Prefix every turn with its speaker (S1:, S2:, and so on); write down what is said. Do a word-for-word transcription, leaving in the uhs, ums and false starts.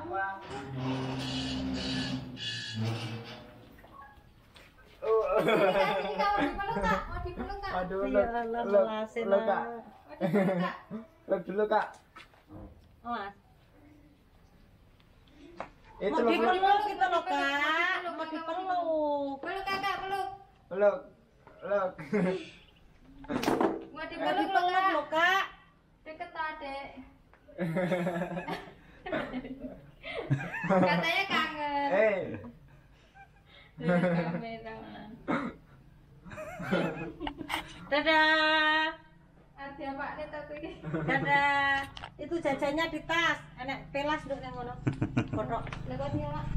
S1: Aduh, lek lek Kak. Lek dulu Kak.
S2: Oh, Mas.
S1: Itu
S2: Mau
S1: lho.
S2: dipeluk kita loh Kak, mau dipeluk.
S3: Peluk Kakak, peluk.
S1: Lek. Lek.
S3: Mau
S2: Mau
S3: dipeluk
S2: dipeluk loh Kak.
S3: Deket Adek. Katanya kangen.
S1: Eh.
S3: Kamera.
S2: Dadah.
S3: Ada Pak Net aku ini.
S2: Dadah. Itu jajannya di tas. Enak pelas nduk nang ngono. Kodok.
S3: Lekot ya, Pak.